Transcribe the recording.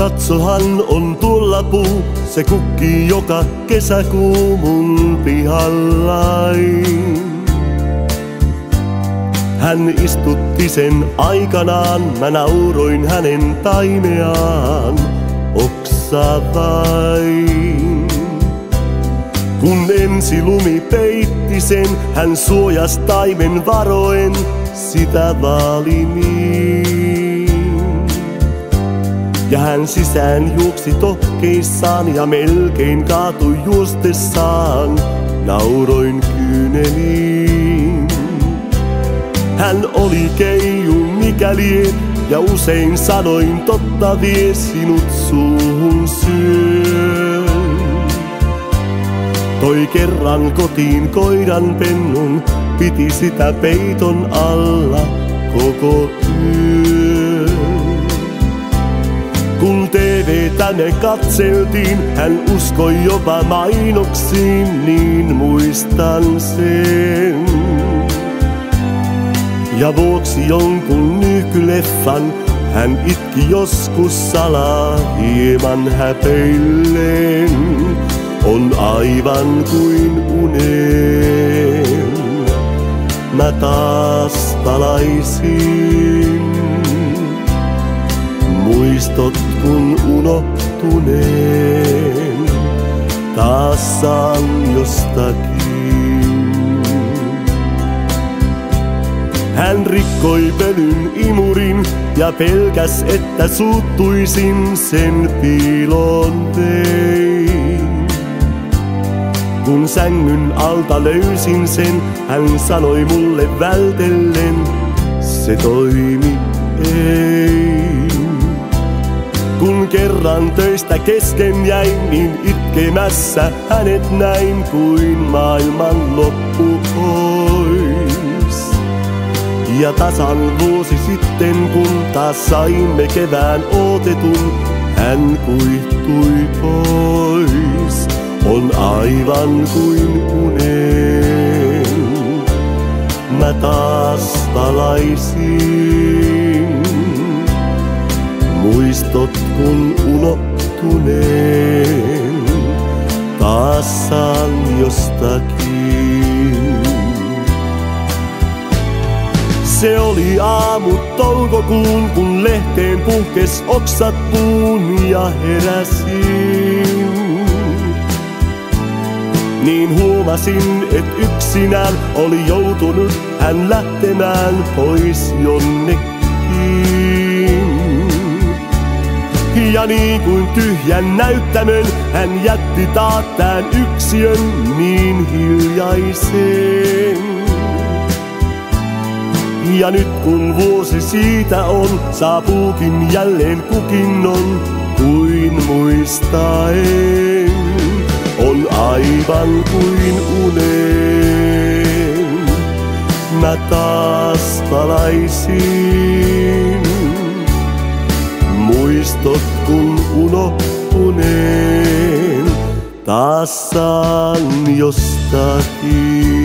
Katsohan on tuolla puu, se kukkii joka kesäkuu mun pihallain. Hän istutti sen aikanaan, mä nauroin hänen taimeaan, oksa vain. Kun ensi lumi peitti sen, hän suojas taimen varoen, sitä vaali niin. Ja hän sisään juoksi tohkeissaan ja melkein kaatui juostessaan, nauroin kyyneliin. Hän oli keiju mikäli, ja usein sanoin totta vie sinut suuhun syön. Toi kerran kotiin koiran pennun, piti sitä peiton alla koko yön. Kun TV:tä me katseltiin, hän uskoi jopa mainoksiin, niin muistan sen. Ja vuoksi jonkun nykyleffan hän itki joskus salaa hieman häpeillen. On aivan kuin unen, mä taas palaisin. Muistot kun unohtuneen, taas saan jostakin. Hän rikkoi pölyn imurin ja pelkäs, että suuttuisin, sen piilon vein. Kun sängyn alta löysin sen, hän sanoi mulle vältellen, se toimi ei. Kun kerran töistä kesken jäin, niin itkemässä hänet näin kuin maailman loppu ois. Ja tasan vuosi sitten, kun taas saimme kevään odotetun, hän kuihtui pois. On aivan kuin unen, mä taas palaisin. Muistot kun unohtuneen, taas saan jostakin. Se oli aamu toukokuun, kun lehteen puhkes oksat puun ja heräsin. Niin huomasin, et yksinään oli joutunut hän lähtemään pois jonnekin. Ja niin kuin tyhjän näyttämön hän jätti taattään yksiön niin hiljaisen. Ja nyt kun vuosi siitä on, saapuukin jälleen kukinnon kuin muistaen. On aivan kuin unen, mä taas palaisin. Muistot kun unohtuneen, taas saan jostakin.